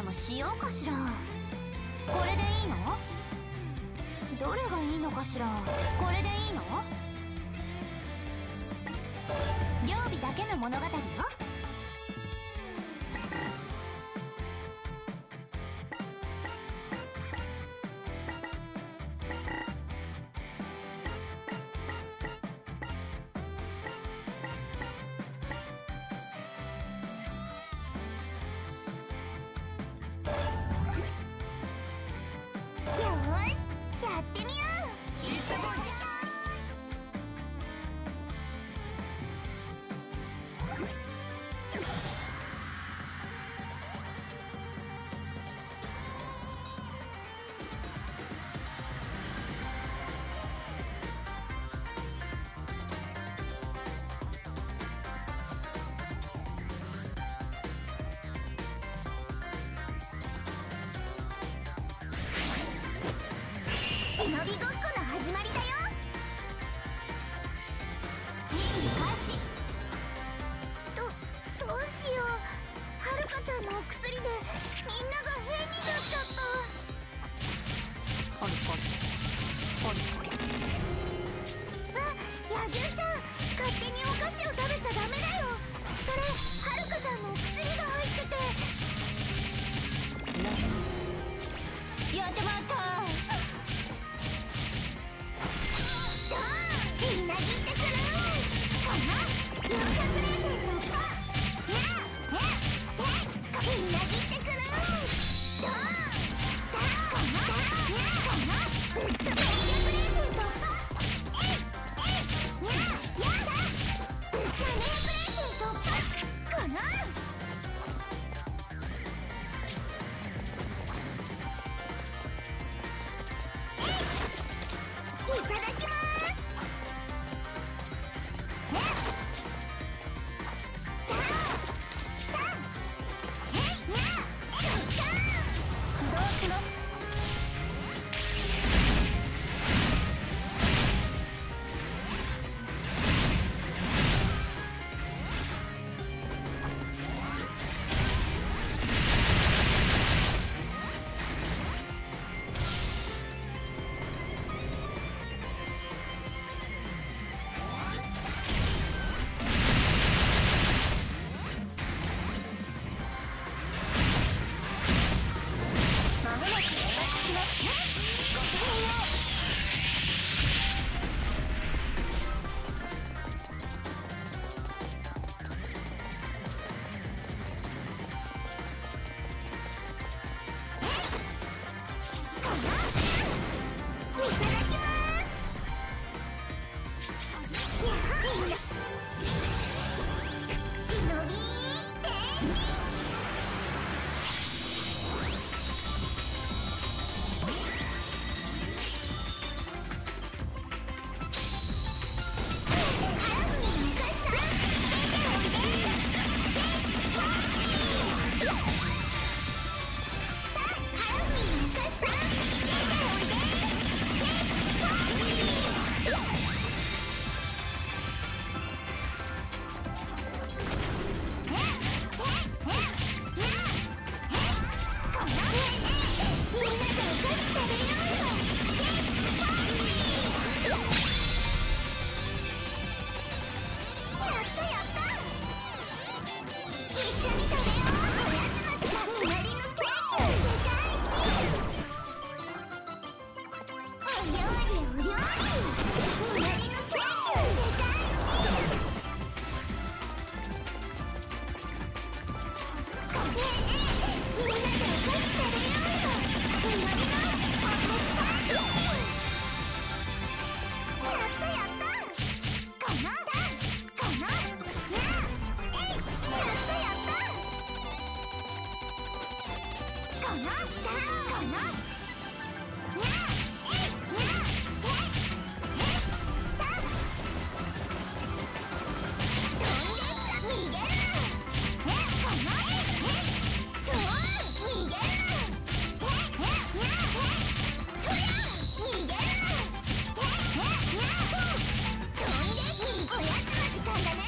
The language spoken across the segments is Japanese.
もしようかしら。これでいいの？どれがいいのかしら。これでいいの？両備だけの物語よ。忍びごっこの始まりだよ。任務開始。どうしよう。はるかちゃんのお薬でみんなが変になっちゃった。ポリポリポリポリ。あ、野獣ちゃん、勝手にお菓子を食べちゃダメだよ。それはるかちゃんのお薬が入ってて。やってまった。みんな切ってくる。この400連戦突破。みんな切ってくる。ドーンこのぶっ飛ばし400連戦突破。やだぶっ飛ばし400連戦突破。このいただきます。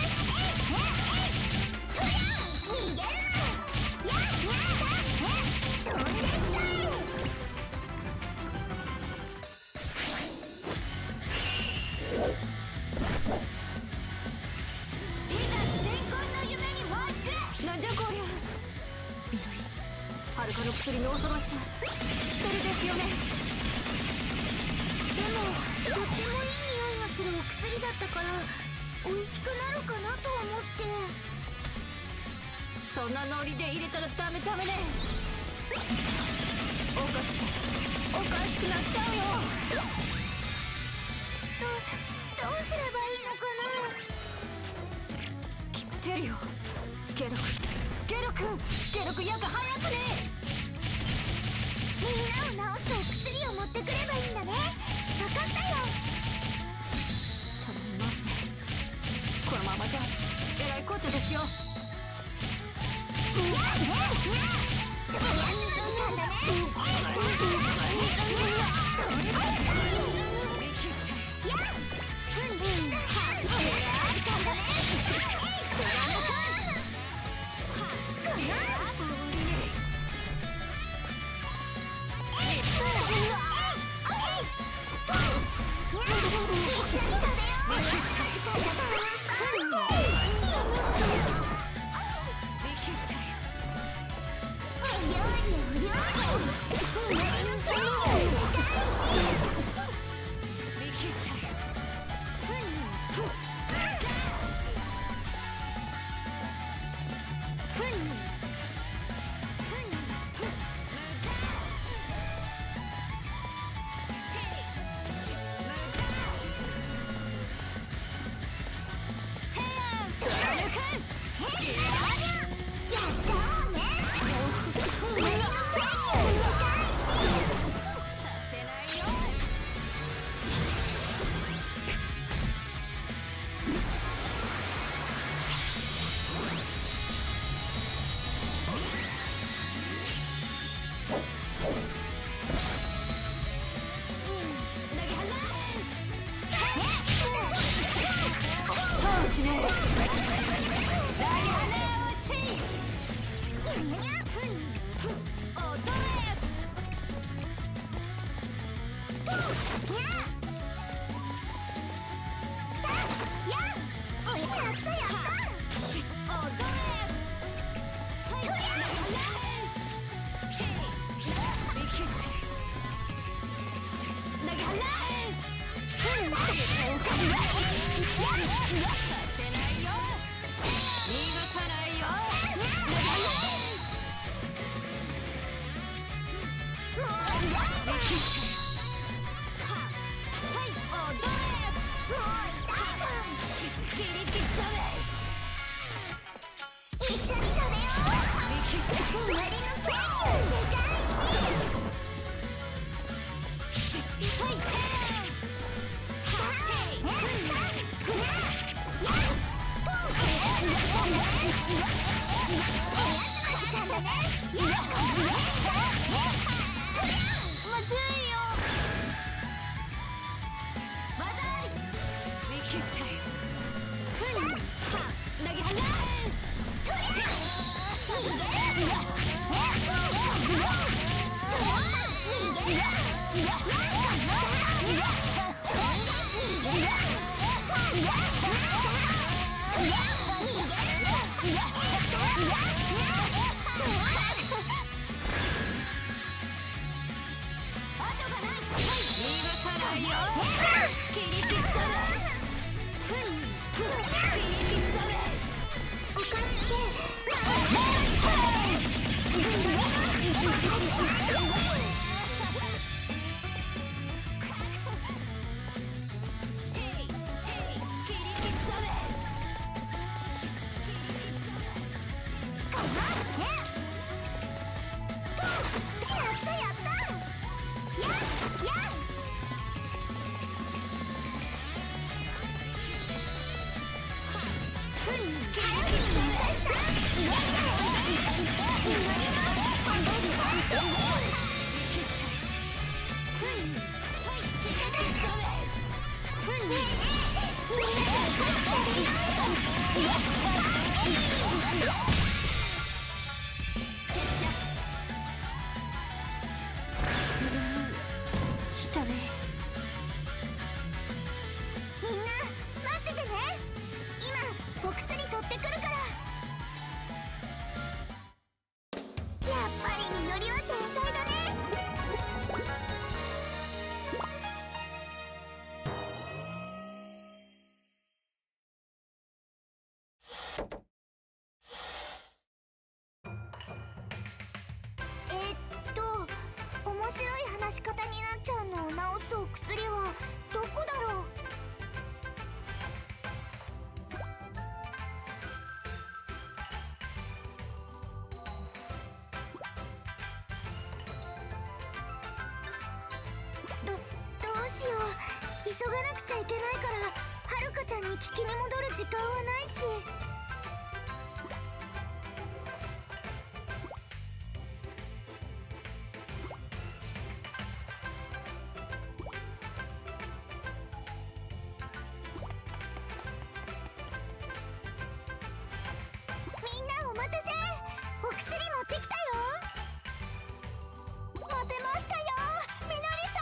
逃げるな。やだ。 かの薬の恐ろしさ知ってるですよね。 でもとってもいい匂いがするお薬だったから美味しくなるかなと思って。 そんなノリで入れたらダメダメね。おかしくなっちゃうよ。 どうすればいいのかな。 来てるよゲロくやか早くね。 みんなを治すお薬を持ってくればいいんだね。分かったよ。 頼みますね。このままじゃえらいこっちゃですよ。したね。 みんな待っててね。今お薬取ってくるから。やっぱり実りは急がなくちゃいけないから、はるかちゃんに聞きに戻る時間はないし。みんなお待たせ。お薬持ってきたよ。待てましたよ、みのりさ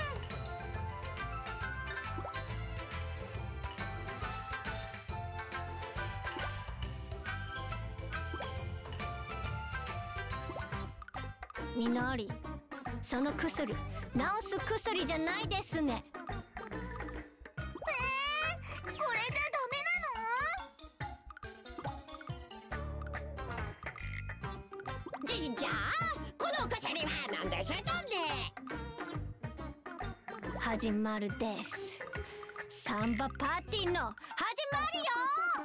ん。みのり、その薬治す薬じゃないですね。これじゃダメなの？ じゃあこの薬は何ですとね。 始まるです。サンバパーティーの始まるよ。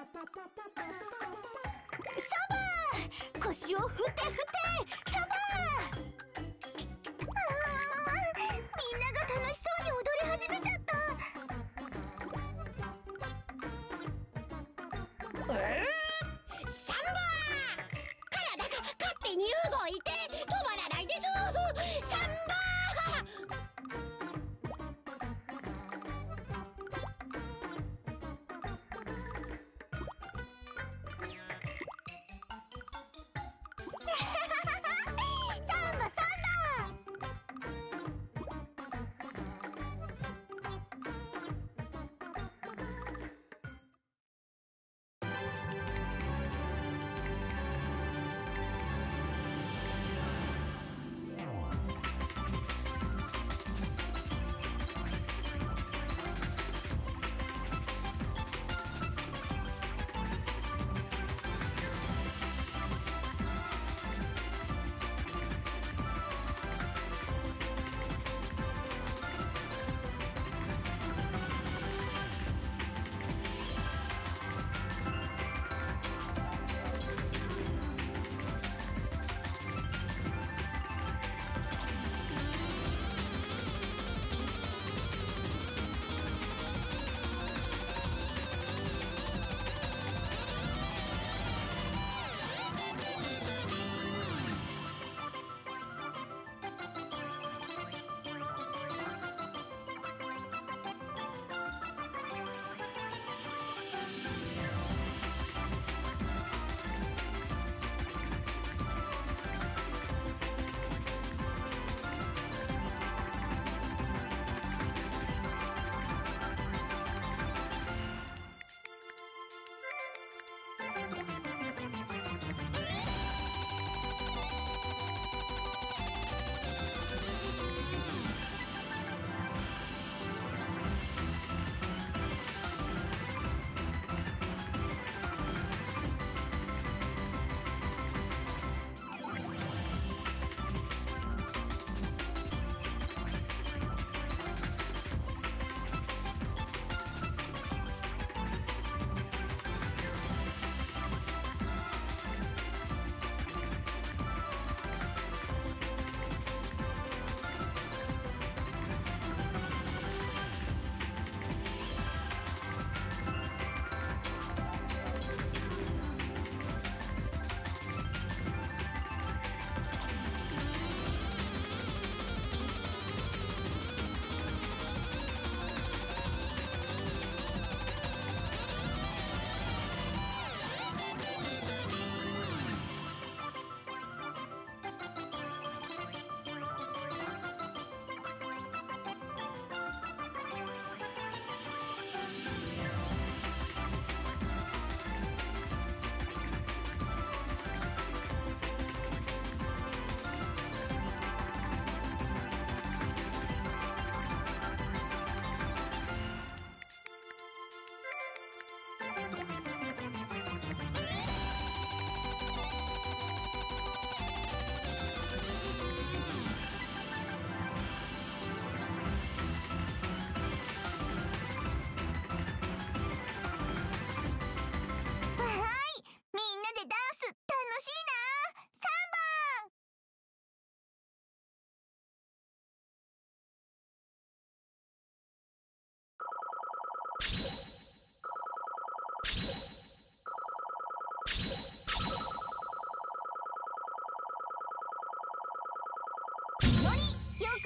サバ、腰を振って振って、サバ。みんなが楽しそうに踊り始めちゃった。 サンバ体が勝手に動いて止まらないです。サンバサンバサンバ。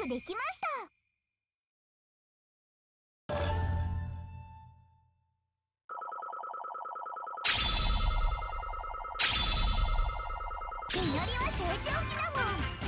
プできました。みのりは成長期だもん。